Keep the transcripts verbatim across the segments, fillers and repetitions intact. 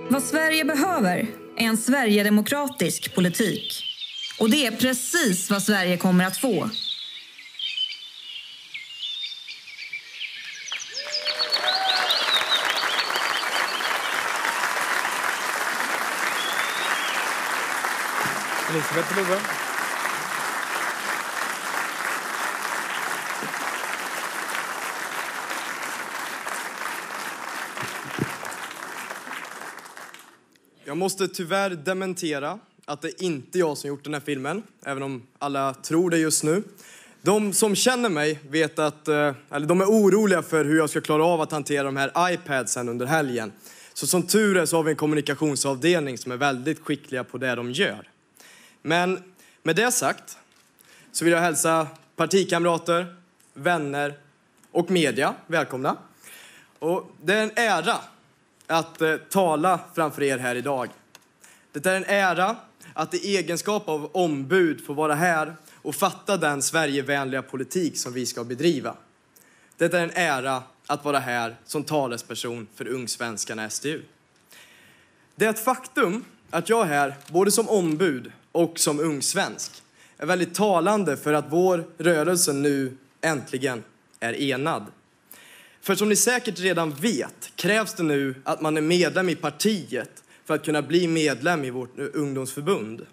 Vad Sverige behöver är en sverigedemokratisk politik. Och det är precis vad Sverige kommer att få. Elisabeth Love. Jag måste tyvärr dementera att det inte är jag som gjort den här filmen, även om alla tror det just nu. De som känner mig vet att, eller de är oroliga för hur jag ska klara av att hantera de här iPadsen under helgen. Så som tur är så har vi en kommunikationsavdelning som är väldigt skickliga på det de gör. Men med det sagt så vill jag hälsa partikamrater, vänner och media välkomna. Och det är en ära att eh, tala framför er här idag. Det är en ära att i egenskap av ombud få vara här och fatta den Sverigevänliga politik som vi ska bedriva. Det är en ära att vara här som talesperson för Ungsvenskarna S D U. Det är ett faktum att jag är här både som ombud och som ungsvensk är väldigt talande för att vår rörelse nu äntligen är enad. För som ni säkert redan vet krävs det nu att man är medlem i partiet för att kunna bli medlem i vårt ungdomsförbund.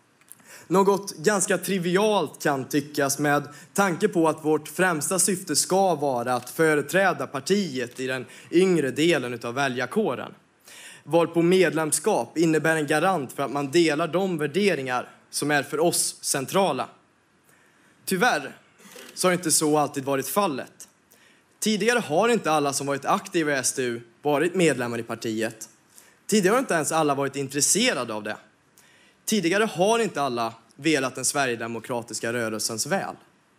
Något ganska trivialt kan tyckas med tanke på att vårt främsta syfte ska vara att företräda partiet i den yngre delen av väljarkåren. Varpå medlemskap innebär en garant för att man delar de värderingar som är för oss centrala. Tyvärr så har inte så alltid varit fallet. Tidigare har inte alla som varit aktiva i S D U varit medlemmar i partiet. Tidigare har inte ens alla varit intresserade av det. Tidigare har inte alla velat den sverigedemokratiska rörelsens väl.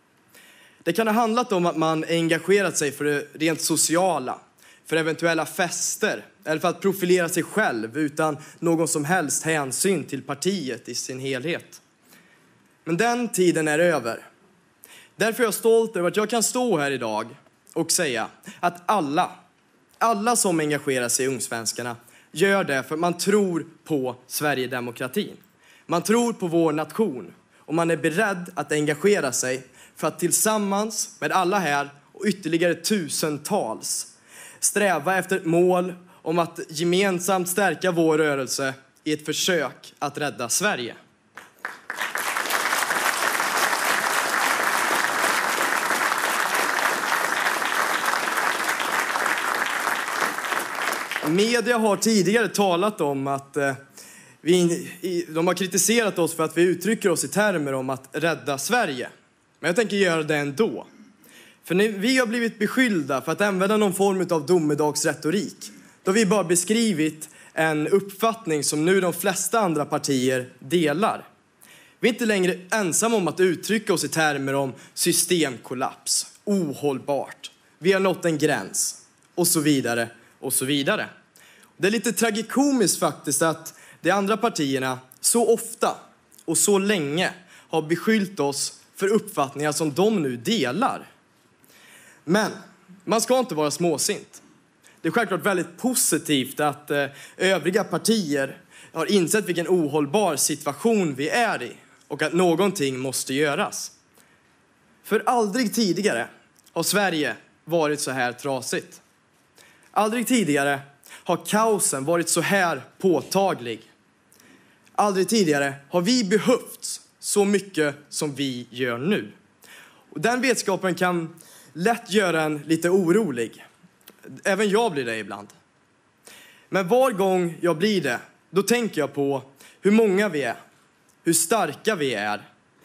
Det kan ha handlat om att man engagerat sig för det rent sociala, för eventuella fester eller för att profilera sig själv utan någon som helst hänsyn till partiet i sin helhet. Men den tiden är över. Därför är jag stolt över att jag kan stå här idag och säga att alla, alla som engagerar sig i Ungsvenskarna gör det för att man tror på Sverigedemokratin. Man tror på vår nation och man är beredd att engagera sig för att tillsammans med alla här och ytterligare tusentals sträva efter ett mål om att gemensamt stärka vår rörelse i ett försök att rädda Sverige. Media har tidigare talat om att eh, vi, de har kritiserat oss för att vi uttrycker oss i termer om att rädda Sverige. Men jag tänker göra det ändå. För när vi har blivit beskyllda för att använda någon form av domedagsretorik, då har vi bara beskrivit en uppfattning som nu de flesta andra partier delar. Vi är inte längre ensamma om att uttrycka oss i termer om systemkollaps, ohållbart, vi har nått en gräns och så vidare och så vidare. Det är lite tragikomiskt faktiskt att de andra partierna så ofta och så länge har beskyllt oss för uppfattningar som de nu delar. Men man ska inte vara småsint. Det är självklart väldigt positivt att eh, övriga partier har insett vilken ohållbar situation vi är i och att någonting måste göras. För aldrig tidigare har Sverige varit så här trasigt. Aldrig tidigare har kaosen varit så här påtaglig. Aldrig tidigare har vi behövt så mycket som vi gör nu. Och den vetskapen kan lätt göra en lite orolig. Även jag blir det ibland. Men var gång jag blir det, då tänker jag på hur många vi är, hur starka vi är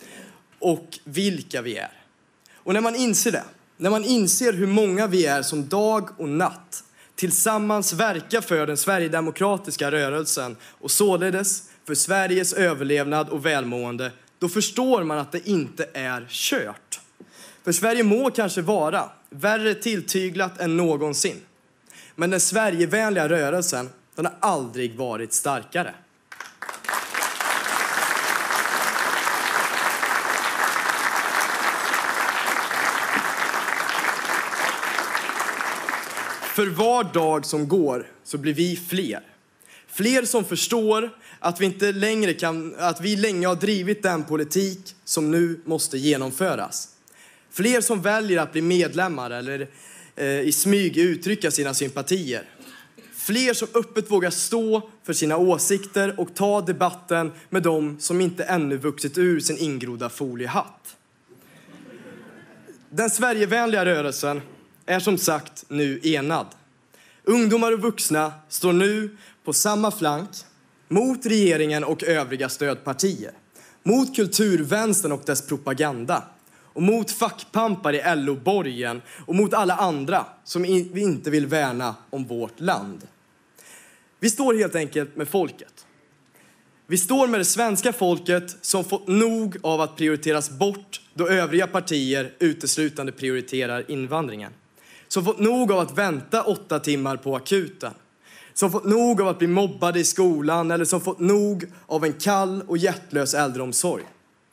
och vilka vi är. Och när man inser det, när man inser hur många vi är som dag och natt tillsammans verkar för den sverigedemokratiska rörelsen och således för Sveriges överlevnad och välmående, då förstår man att det inte är kört. För Sverige må kanske vara värre tilltyglat än någonsin. Men den Sverigevänliga rörelsen, den har aldrig varit starkare. För var dag som går så blir vi fler. Fler som förstår att vi inte längre kan, att vi länge har drivit den politik som nu måste genomföras. Fler som väljer att bli medlemmar eller eh, i smyg uttrycka sina sympatier. Fler som öppet vågar stå för sina åsikter och ta debatten med dem som inte ännu vuxit ur sin ingrodda foliehatt. Den Sverigevänliga rörelsen är som sagt nu enad. Ungdomar och vuxna står nu på samma flank mot regeringen och övriga stödpartier. Mot kulturvänstern och dess propaganda. Och mot fackpampar i L O-borgen och mot alla andra som vi inte vill värna om vårt land. Vi står helt enkelt med folket. Vi står med det svenska folket som fått nog av att prioriteras bort då övriga partier uteslutande prioriterar invandringen. Som fått nog av att vänta åtta timmar på akuten. Som fått nog av att bli mobbade i skolan eller som fått nog av en kall och hjärtlös äldreomsorg.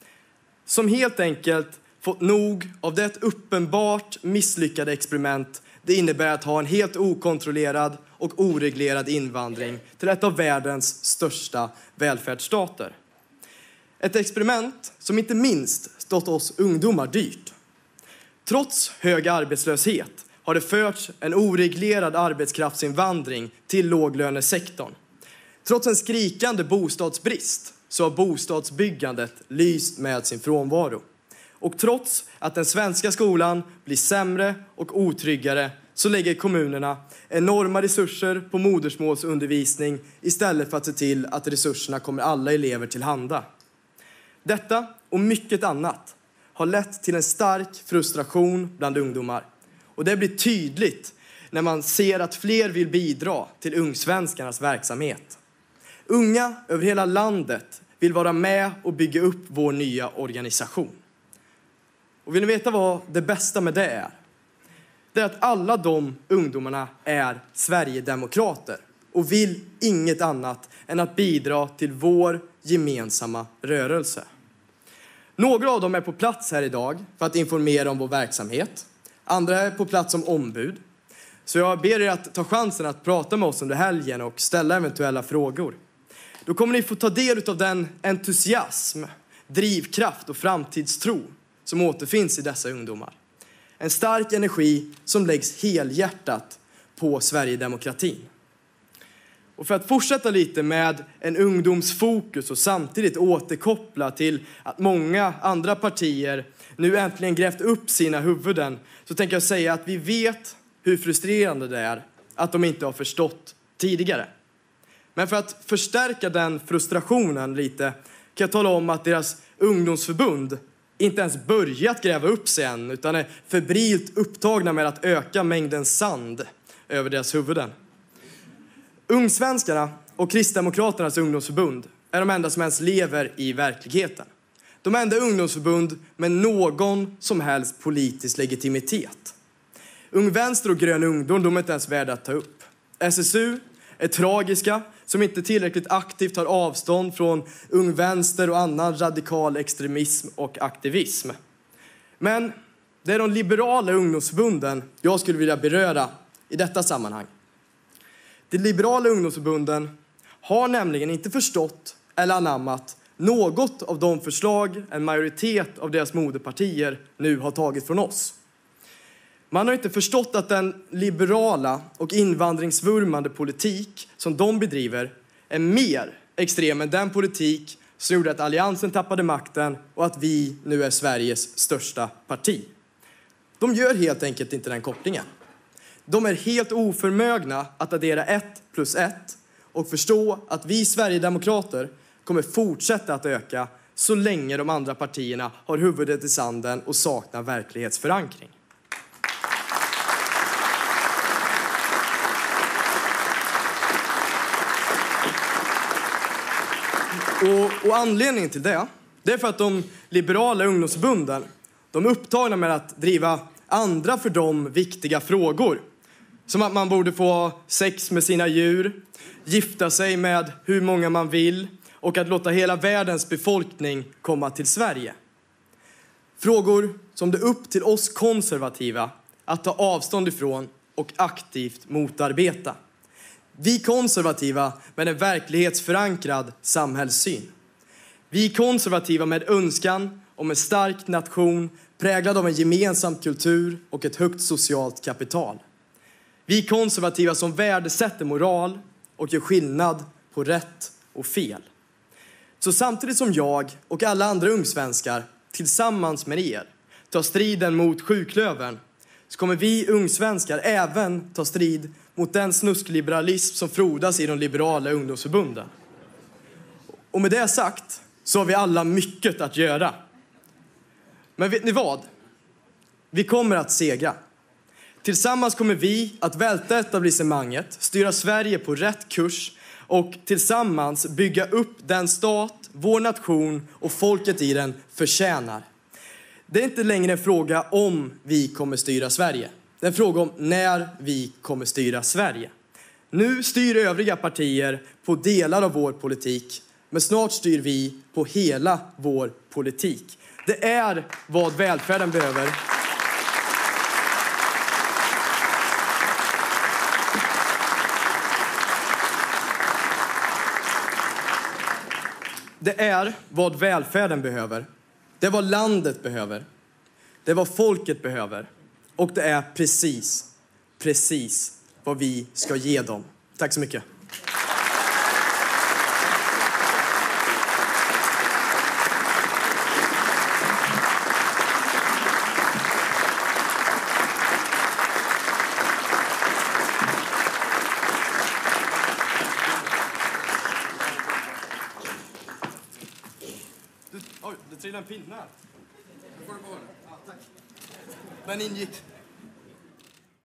Som helt enkelt fått nog av det uppenbart misslyckade experiment det innebär att ha en helt okontrollerad och oreglerad invandring till ett av världens största välfärdsstater. Ett experiment som inte minst stått oss ungdomar dyrt. Trots hög arbetslöshet har det förts en oreglerad arbetskraftsinvandring till låglönesektorn. Trots en skrikande bostadsbrist så har bostadsbyggandet lyst med sin frånvaro. Och trots att den svenska skolan blir sämre och otryggare så lägger kommunerna enorma resurser på modersmålsundervisning istället för att se till att resurserna kommer alla elever till handa. Detta och mycket annat har lett till en stark frustration bland ungdomar. Och det blir tydligt när man ser att fler vill bidra till ungsvenskarnas verksamhet. Unga över hela landet vill vara med och bygga upp vår nya organisation. Och vill ni veta vad det bästa med det är? Det är att alla de ungdomarna är Sverigedemokrater och vill inget annat än att bidra till vår gemensamma rörelse. Några av dem är på plats här idag för att informera om vår verksamhet. Andra är på plats som ombud. Så jag ber er att ta chansen att prata med oss under helgen och ställa eventuella frågor. Då kommer ni få ta del av den entusiasm, drivkraft och framtidstro som återfinns i dessa ungdomar. En stark energi som läggs helhjärtat på Sverigedemokratin. Och för att fortsätta lite med en ungdomsfokus och samtidigt återkoppla till att många andra partier nu äntligen grävt upp sina huvuden, så tänker jag säga att vi vet hur frustrerande det är att de inte har förstått tidigare. Men för att förstärka den frustrationen lite kan jag tala om att deras ungdomsförbund inte ens börjat gräva upp sig än, utan är febrilt upptagna med att öka mängden sand över deras huvuden. Ungsvenskarna och Kristdemokraternas ungdomsförbund är de enda som ens lever i verkligheten. De enda ungdomsförbund med någon som helst politisk legitimitet. Ung Vänster och Grön Ungdom, de är inte ens värda att ta upp. S S U är tragiska, som inte tillräckligt aktivt tar avstånd från Ung Vänster och annan radikal extremism och aktivism. Men det är de liberala ungdomsförbunden jag skulle vilja beröra i detta sammanhang. De liberala ungdomsförbunden har nämligen inte förstått eller anammat något av de förslag en majoritet av deras moderpartier nu har tagit från oss. Man har inte förstått att den liberala och invandringsvurmande politik som de bedriver är mer extrem än den politik som gjorde att alliansen tappade makten och att vi nu är Sveriges största parti. De gör helt enkelt inte den kopplingen. De är helt oförmögna att addera ett plus ett och förstå att vi Sverigedemokrater kommer fortsätta att öka så länge de andra partierna har huvudet i sanden och saknar verklighetsförankring. Och, och anledningen till det, det är för att de liberala ungdomsförbunden, de är upptagna med att driva andra för dem viktiga frågor. Som att man borde få ha sex med sina djur, gifta sig med hur många man vill och att låta hela världens befolkning komma till Sverige. Frågor som det är upp till oss konservativa att ta avstånd ifrån och aktivt motarbeta. Vi konservativa med en verklighetsförankrad samhällssyn. Vi konservativa med önskan om en stark nation präglad av en gemensam kultur och ett högt socialt kapital. Vi konservativa som värdesätter moral och gör skillnad på rätt och fel. Så samtidigt som jag och alla andra ungsvenskar tillsammans med er tar striden mot sjuklövern, så kommer vi ungsvenskar även ta strid mot den snuskliberalism som frodas i de liberala ungdomsförbunden. Och med det sagt så har vi alla mycket att göra. Men vet ni vad? Vi kommer att segra. Tillsammans kommer vi att välta etablissemanget, styra Sverige på rätt kurs och tillsammans bygga upp den stat, vår nation och folket i den förtjänar. Det är inte längre en fråga om vi kommer styra Sverige. Det är en fråga om när vi kommer styra Sverige. Nu styr övriga partier på delar av vår politik, men snart styr vi på hela vår politik. Det är vad välfärden behöver. Det är vad välfärden behöver. Det är vad landet behöver. Det är vad folket behöver. Och det är precis, precis vad vi ska ge dem. Tack så mycket. Du, oj, det trillade en pinne här. Ja, tack. Den ingick.